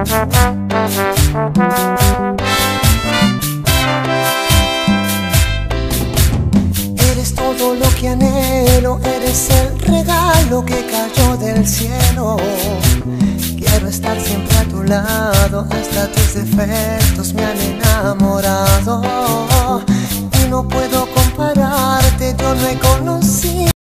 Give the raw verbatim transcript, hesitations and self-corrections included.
Eres todo lo que anhelo, eres el regalo que cayó del cielo. Quiero estar siempre a tu lado, hasta tus defectos me han enamorado. Y no puedo compararte, yo no he conocido